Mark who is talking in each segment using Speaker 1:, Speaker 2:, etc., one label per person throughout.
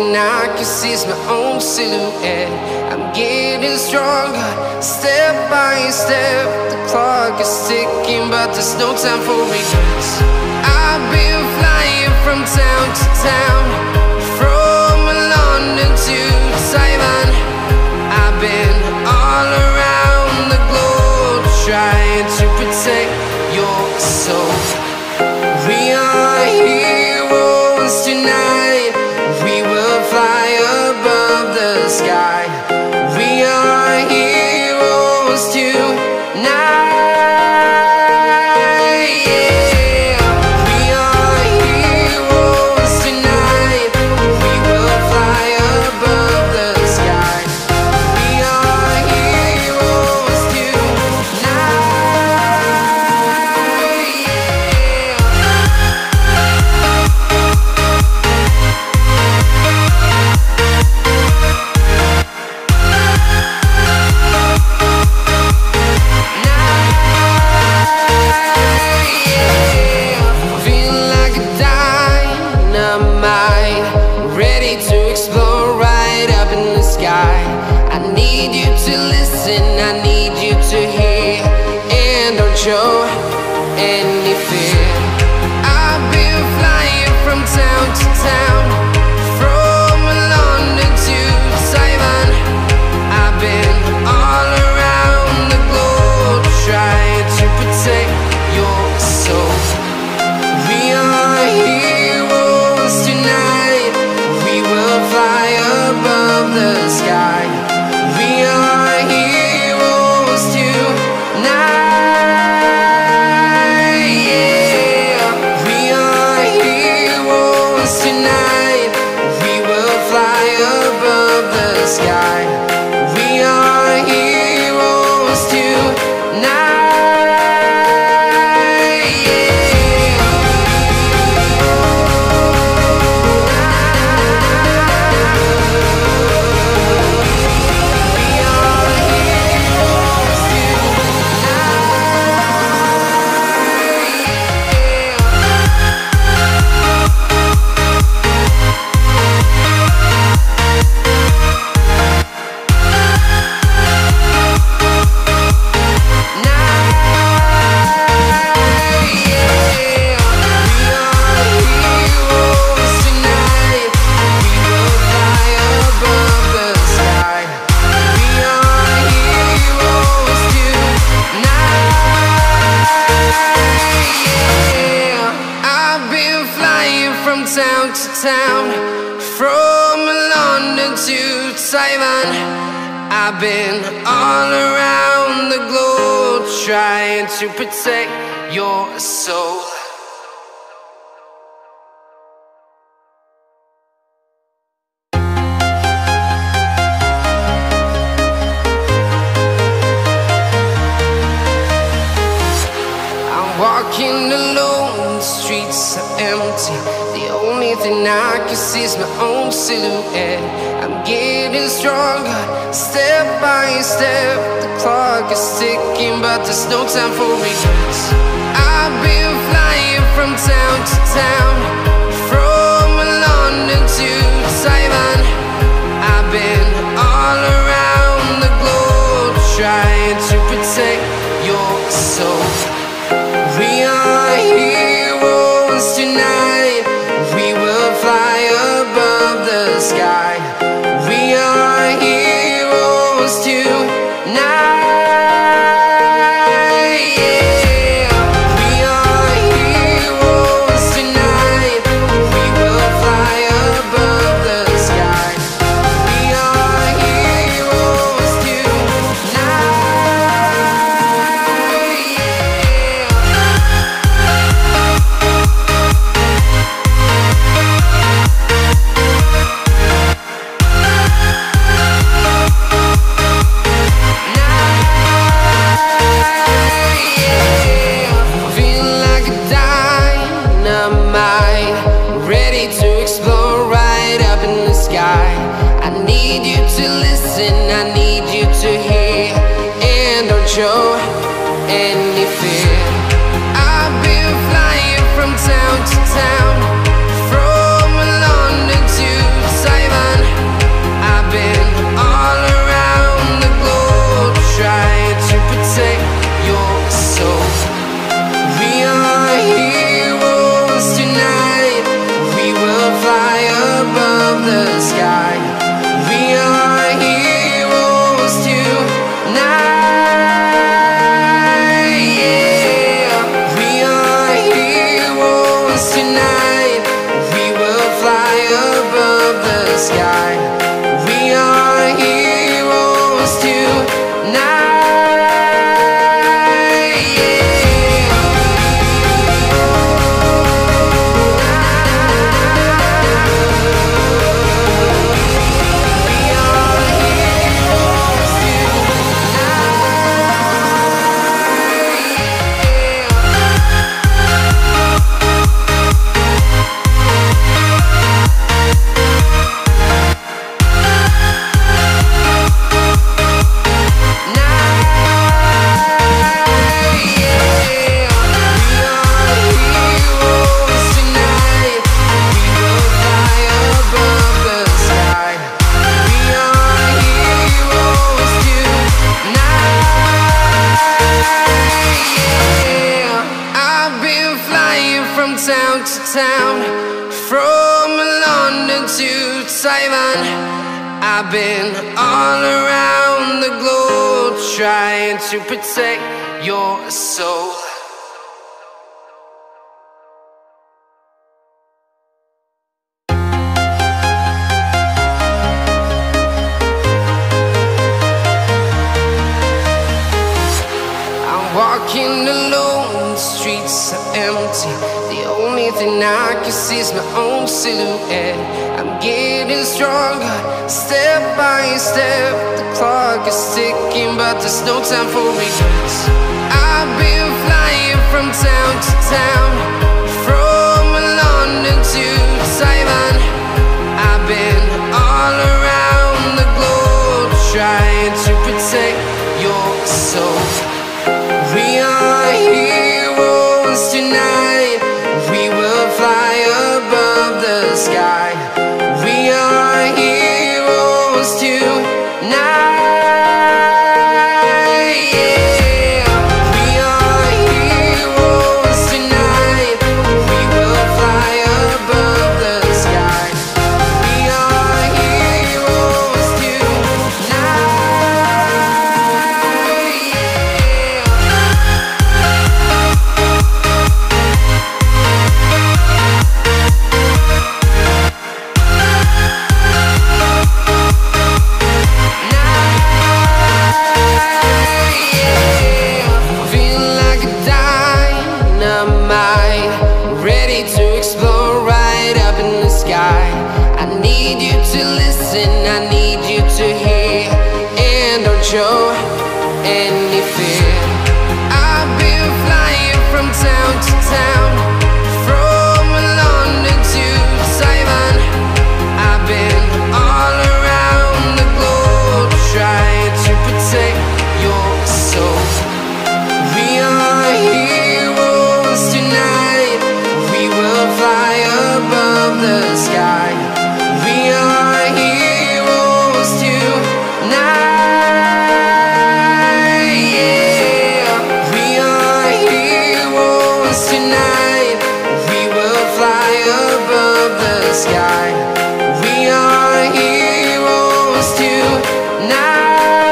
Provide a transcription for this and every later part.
Speaker 1: thing I can see is my own silhouette. I'm getting stronger, step by step. The clock is ticking, but there's no time for regrets. I've been flying from town to town, from London to Taiwan. I've been all around the globe, trying to protect your soul. We are heroes tonight. We will fly above the sky. We are heroes tonight. Yeah. We are heroes tonight. We will fly above the sky. We are heroes tonight. I need you to hear, and don't show any fear. I've been flying from town to town, from London to Taiwan. I've been all around the globe, trying to protect your soul. We are heroes tonight. We will fly above the sky. We are heroes tonight. Yeah. We are heroes tonight. We will fly above the sky. We are heroes tonight. Town to town, from London to Taiwan. I've been all around the globe, trying to protect your soul. I'm walking alone, the streets are empty. The only thing I can see is my own silhouette. I'm getting stronger, step by step. The clock is ticking, but there's no time for regrets. I've been flying from town to town, from London to Taiwan. I've been all around the globe, trying to protect your soul. We are heroes tonight. We will fly above the sky. We are heroes tonight. Yeah. We are heroes tonight. We will fly above the sky. We are heroes tonight. Show any fear. I've been flying from town to town, from London to Taiwan. to town, from London to Taiwan. I've been all around the globe trying to protect your soul. Walking alone, the streets are empty. The only thing I can see is my own silhouette. I'm getting stronger, step by step. The clock is ticking, but there's no time for regrets. I've been flying from town to town, from London to Taiwan. I've been all around the globe trying to protect your soul. We are heroes tonight. We will fly above the sky. We are heroes tonight. Yeah. We are heroes tonight. We will fly above the sky. We are heroes tonight. I need you to listen, I need you to hear, and don't show any fear. I've been flying from town to town, from London to Taiwan. I've been all around the globe trying to protect your soul. We are heroes tonight. We will fly above the sky. We are heroes tonight. Yeah. We are heroes tonight. We will fly above the sky. We are heroes tonight.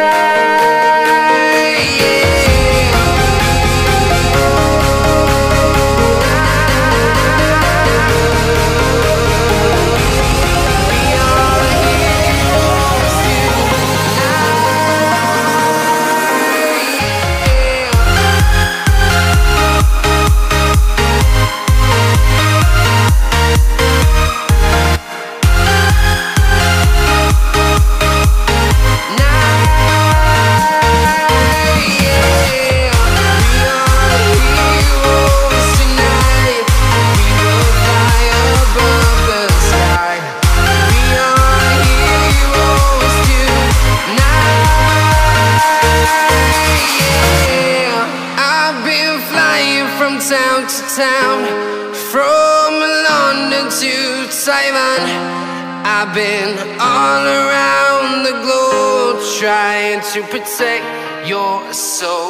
Speaker 1: Town to town, from London to Taiwan. I've been all around the globe trying to protect your soul.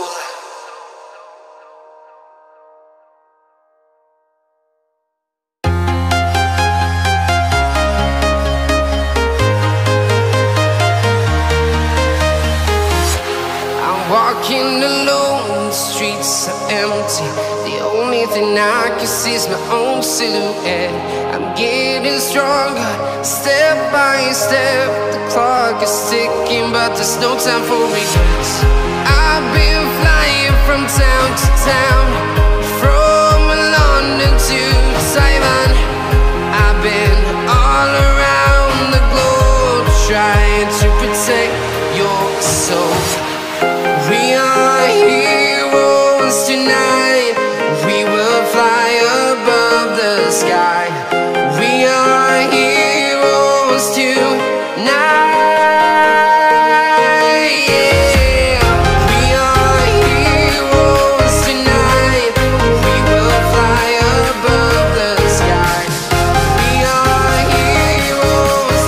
Speaker 1: I'm walking alone, the streets are empty. The only thing I can see is my own silhouette. I'm getting stronger, step by step. The clock is ticking, but there's no time for regrets. I've been flying from town to town, from London to Taiwan. I've been all around the globe trying to protect your soul. We are heroes tonight. We will fly above the sky. We are heroes tonight. Yeah. We are heroes tonight. We will fly above the sky. We are heroes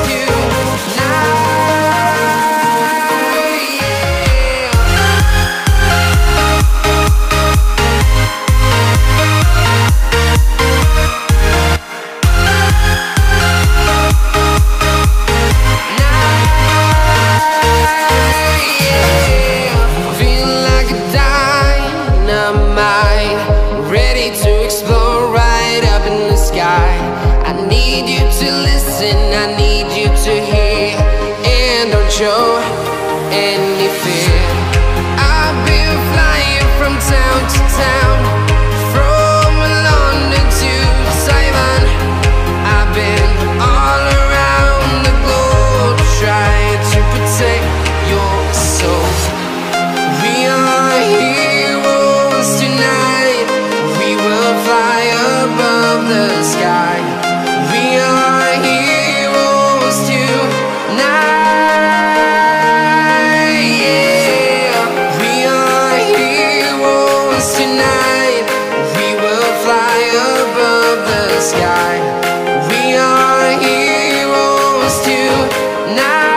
Speaker 1: tonight. Yeah. any fear. I've been flying from town to town, from London to Taiwan. I've been all around the globe trying to protect your soul. We are heroes tonight. We will fly above the sky. We are heroes tonight. Yeah. We are heroes tonight. We will fly above the sky. We are heroes tonight.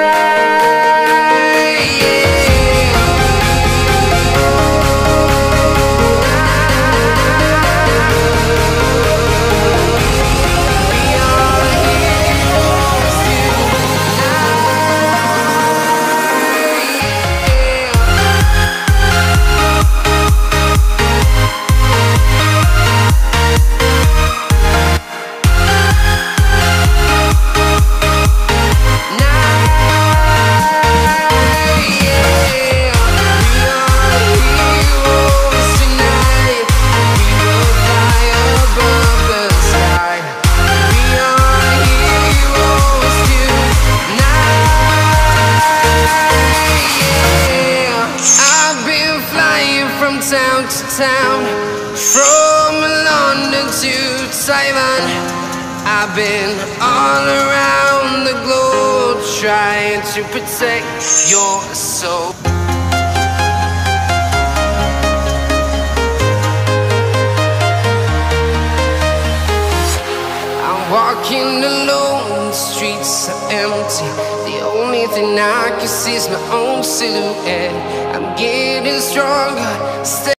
Speaker 1: Town to town, from London to Taiwan. I've been all around the globe trying to protect your soul. I'm walking alone, the streets are empty. The only thing I can see is my own silhouette. I'm getting stronger.